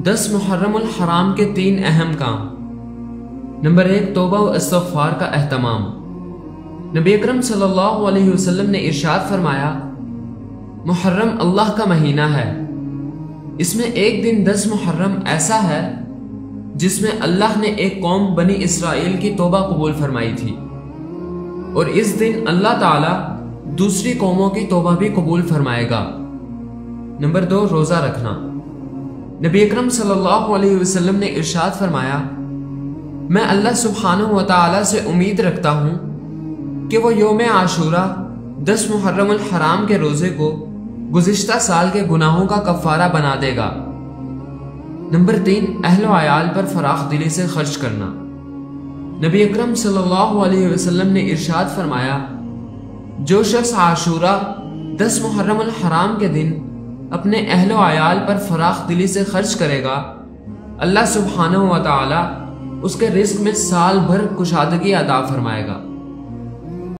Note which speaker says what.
Speaker 1: 10 محرم الحرام کے 3 اہم کام۔ نمبر 1، توبہ و استغفار کا اہتمام۔ نبی اکرم صلی اللہ علیہ وسلم نے ارشاد فرمایا، محرم اللہ کا مہینہ ہے، اس میں ایک دن 10 محرم ایسا ہے جس میں اللہ نے ایک قوم بنی اسرائیل کی توبہ قبول فرمائی تھی، اور اس دن اللہ تعالی دوسری قوموں کی توبہ بھی قبول فرمائے گا۔ نمبر 2، روزہ رکھنا۔ نبی اکرم صلی اللہ علیہ وسلم نے ارشاد فرمایا، میں اللہ سبحانہ و تعالی سے امید رکھتا ہوں کہ وہ یوم عاشورہ 10 محرم الحرام کے روزے کو گزشتہ سال کے گناہوں کا کفارہ بنا دے گا۔ نمبر 3، اہل و عیال پر فراخ دلی سے خرچ کرنا۔ نبی اکرم صلی اللہ علیہ وسلم نے ارشاد فرمایا، جو شخص عاشورہ 10 محرم الحرام کے دن اپنے اہل و عیال پر فراخ دلی سے خرچ کرے گا، اللہ سبحانہ و تعالی اس کے رزق میں سال بھر کشادگی عطا فرمائے گا۔